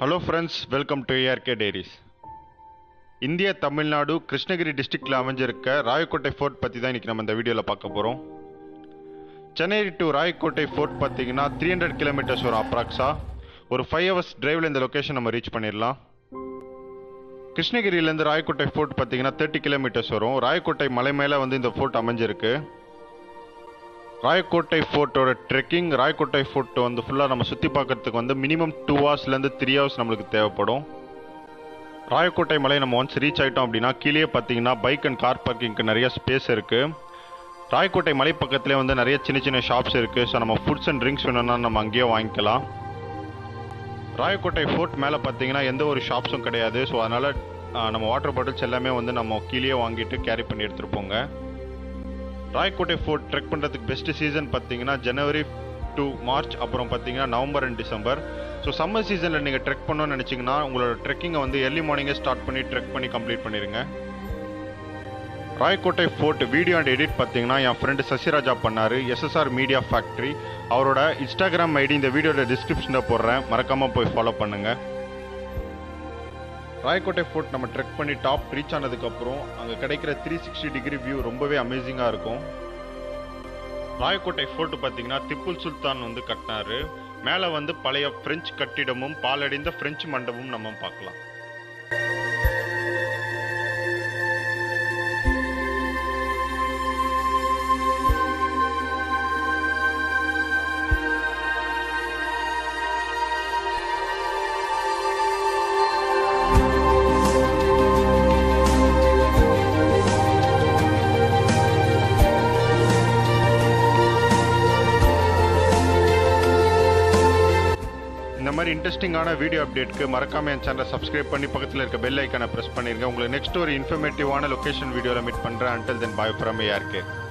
Hello friends, welcome to ARK Diaries. இந்திய தமிழ்நாடு கிருஷ்ணகிரி டிஸ்ட்ரிக்ட்ல அமைஞ்சிருக்க Rayakottai fort பற்றி தான் இன்றைக்கி நம்ம இந்த வீடியோவில் பார்க்க போகிறோம். சென்னை டு ராயக்கோட்டை ஃபோர்ட் பார்த்தீங்கன்னா 300 கிலோமீட்டர்ஸ் வரும் அப்ராக்ஸா. ஒரு 5 hours டிரைவில் இந்த லொக்கேஷன் நம்ம ரீச் பண்ணிடலாம். கிருஷ்ணகிரியிலேருந்து ராயக்கோட்டை ஃபோர்ட் பார்த்தீங்கன்னா 30 கிலோமீட்டர்ஸ் வரும். ராயக்கோட்டை மலை மேலே இந்த ஃபோர்ட் அமைஞ்சிருக்கு. ராயக்கோட்டை ஃபோர்ட்டோட ட்ரெக்கிங், ராயக்கோட்டை ஃபோர்ட் ஃபுல்லாக நம்ம சுற்றி பார்க்கறதுக்கு மினிமம் 2 hours-லேருந்து 3 hours நம்மளுக்கு தேவைப்படும். ராயக்கோட்டை மலை நம்ம ஒன்ஸ் ரீச் ஆகிட்டோம் அப்படின்னா கீழே பார்த்தீங்கன்னா பைக் அண்ட் கார் பார்க்கிங்க்கு நிறைய ஸ்பேஸ் இருக்குது. ராயக்கோட்டை மலை பக்கத்துலேயே நிறைய சின்ன சின்ன ஷாப்ஸ் இருக்குது. ஸோ நம்ம ஃபுட்ஸ் அண்ட் ட்ரிங்க்ஸ் வேணும்னா நம்ம அங்கேயே வாங்கிக்கலாம். ராயக்கோட்டை ஃபோர்ட் மேலே பார்த்தீங்கன்னா எந்த ஒரு ஷாப்ஸும் கிடையாது. ஸோ அதனால் நம்ம வாட்டர் பாட்டில்ஸ் எல்லாமே நம்ம கீழே வாங்கிட்டு கேரி பண்ணி எடுத்துகிட்டு போங்க. ராயக்கோட்டை ஃபோர்ட் ட்ரெக் பண்ணுறதுக்கு பெஸ்ட்டு சீசன் பார்த்தீங்கன்னா ஜனவரி டு மார்ச், அப்புறம் பார்த்தீங்கன்னா November and December. So summer சீசனில் நீங்கள் ட்ரெக் பண்ணணும்னு நினச்சிங்கன்னா உங்களோட ட்ரெக்கிங்கை ஏர்லி மார்னிங்கே ஸ்டார்ட் பண்ணி ட்ரெக் பண்ணி கம்ப்ளீட் பண்ணிடுங்க. Rayakottai fort video and edit பார்த்தீங்கன்னா என் ஃப்ரெண்டு சசிராஜா பண்ணார், SSR மீடியா ஃபேக்ட்ரி. அவரோட இன்ஸ்டாகிராம் ஐடி இந்த வீடியோட டிஸ்கிரிப்ஷனில் போடுறேன், மறக்காமல் போய் ஃபாலோ பண்ணுங்கள். ராயக்கோட்டை ஃபோர்ட் நம்ம ட்ரெக் பண்ணி டாப் ரீச் ஆனதுக்கப்புறம் அங்கே கிடைக்கிற 360 டிகிரி வியூ ரொம்பவே அமேசிங்காக இருக்கும். ராயக்கோட்டை ஃபோர்ட் பார்த்தீங்கன்னா திப்பு சுல்தான் கட்டினாரு. மேலே பழைய பிரெஞ்சு கட்டிடமும் பாலடைந்த பிரெஞ்சு மண்டபமும் நம்ம பார்க்கலாம். இந்த மாதிரி இன்ட்ரெஸ்டிங்கான வீடியோ அப்டேட்க்கு மறக்காம என் சேனலை சப்ஸ்கிரைப் பண்ணி பக்கத்தில் இருக்க பெல் ஐக்கானை ப்ரெஸ் பண்ணிருங்க. உங்களுக்கு நெக்ஸ்ட் ஒரு இன்ஃபர்மேட்டிவான லொகேஷன் வீடியோவில் மீட் பண்ணுறேன். Until then bye from ARK.